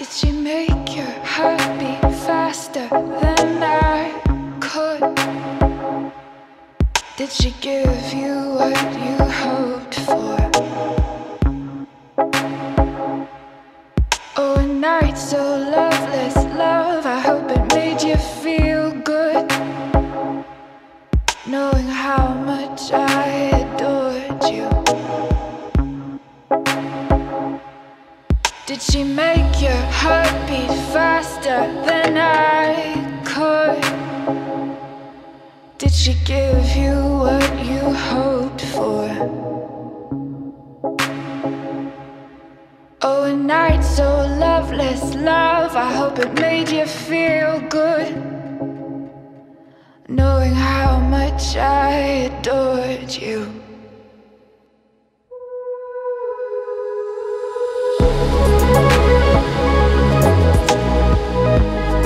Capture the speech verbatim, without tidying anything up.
she make your heart beat faster than I could? Did she give you what you hoped for? Oh, a night so loveless, love, I hope it made you feel good, knowing how much I adored you. Did she make your heart beat faster than I could? Did she give you what you hoped for? Oh, a night so loveless, love, I hope it made you feel good, knowing how much I adored you.